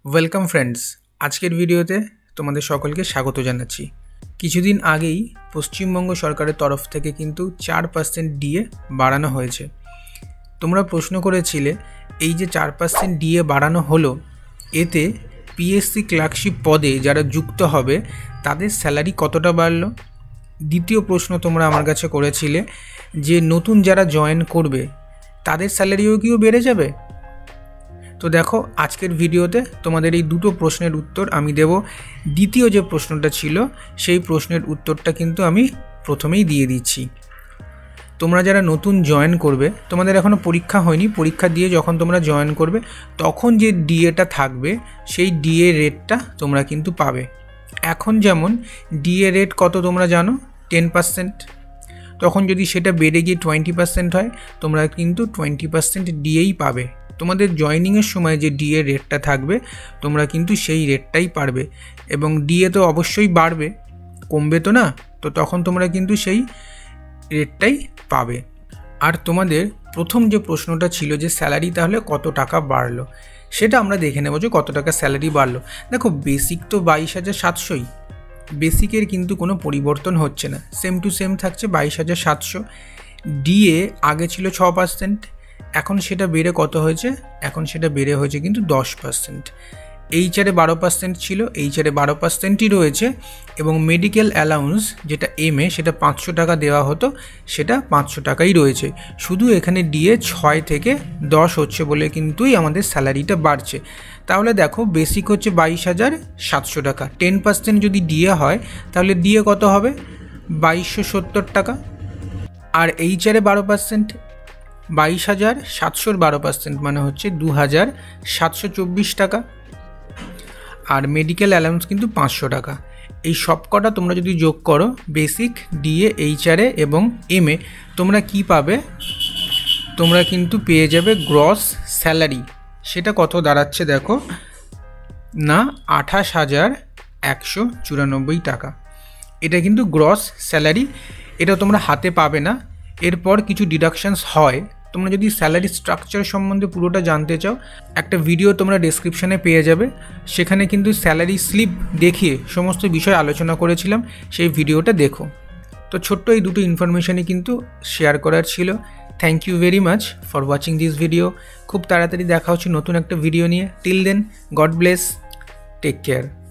Welcome friends, আজকের ভিডিওতে তোমাদের সকলকে স্বাগত জানাচ্ছি। কিছুদিন আগেই পশ্চিমবঙ্গ সরকারের তরফ থেকে কিন্তু 4% ডিএ বাড়ানো হয়েছে। তোমরা প্রশ্ন করেছিলে এই যে 4% ডিএ বাড়ানো হলো, এতে পিএসসি ক্লার্কশিপ পদে যারা যুক্ত হবে তাদের স্যালারি কতটা বাড়লো। দ্বিতীয় প্রশ্ন তোমরা আমার কাছে করেছিলে যে নতুন যারা জয়েন করবে তাদের স্যালারিও কিও বেড়ে যাবে। তো দেখো, আজকের ভিডিওতে তোমাদের এই দুটো প্রশ্নের উত্তর আমি দেব। দ্বিতীয় যে প্রশ্নটা ছিল সেই প্রশ্নের উত্তরটা কিন্তু আমি প্রথমেই দিয়ে দিচ্ছি। তোমরা যারা নতুন জয়েন করবে, তোমাদের এখনও পরীক্ষা হয়নি, পরীক্ষা দিয়ে যখন তোমরা জয়েন করবে তখন যে ডিএটা থাকবে সেই ডিএ রেটটা তোমরা কিন্তু পাবে। এখন যেমন ডিএ রেট কত তোমরা জানো, 10%। তখন যদি সেটা বেড়ে গিয়ে 20% হয়, তোমরা কিন্তু 20% ডিএই পাবে। তোমাদের জয়েনিংয়ের সময় যে ডিএ রেটটা থাকবে তোমরা কিন্তু সেই রেটটাই পারবে, এবং ডিএ তো অবশ্যই বাড়বে, কমবে তো না, তো তখন তোমরা কিন্তু সেই রেটটাই পাবে। আর তোমাদের প্রথম যে প্রশ্নটা ছিল যে স্যালারি তাহলে কত টাকা বাড়লো, সেটা আমরা দেখে নেব যে কত টাকা স্যালারি বাড়লো। দেখো, বেসিক তো 22,700ই, বেসিকের কিন্তু কোনো পরিবর্তন হচ্ছে না, সেম টু সেম থাকছে 22,700। ডিএ আগে ছিল 6%, এখন সেটা বেড়ে কত হয়েছে, এখন সেটা বেড়ে হয়েছে কিন্তু 10%। এইচআরে 12% ছিল, এইচআরে 12%ই রয়েছে, এবং মেডিকেল অ্যালাউন্স যেটা এমএ সেটা 500 টাকা দেওয়া হতো, সেটা 500 টাকাই রয়েছে। শুধু এখানে ডিএ 6 থেকে 10 হচ্ছে বলে কিন্তুই আমাদের স্যালারিটা বাড়ছে। তাহলে দেখো, বেসিক হচ্ছে 22,700 টাকা, 10% যদি ডিএ হয় তাহলে ডিএ কত হবে, 2270 টাকা। আর এইচআরে 12%, 22,700-র 12% মানে হচ্ছে 2,724 টাকা। আর মেডিকেল অ্যালাউন্স কিন্তু 500 টাকা। এই সব কটা তোমরা যদি যোগ করো, বেসিক, ডিএ, এইচআরে এবং এমএ, তোমরা কি পাবে, তোমরা কিন্তু পেয়ে যাবে গ্রস স্যালারি। সেটা কত দাঁড়াচ্ছে দেখো না, 28,194 টাকা। এটা কিন্তু গ্রস স্যালারি, এটা তোমরা হাতে পাবে না, এরপর কিছু ডিডাকশানস হয়। তোমরা যদি স্যালারি স্ট্রাকচার সম্বন্ধে পুরোটা জানতে চাও, একটা ভিডিও তোমরা ডেসক্রিপশানে পেয়ে যাবে, সেখানে কিন্তু স্যালারি স্লিপ দেখিয়ে সমস্ত বিষয় আলোচনা করেছিলাম, সেই ভিডিওটা দেখো। তো ছোট্ট এই দুটো ইনফরমেশানই কিন্তু শেয়ার করার ছিল। Thank you very much for watching this video. খুব তাড়াতাড়ি দেখা হচ্ছে নতুন একটা ভিডিও নিয়ে। Till then, God bless, take care.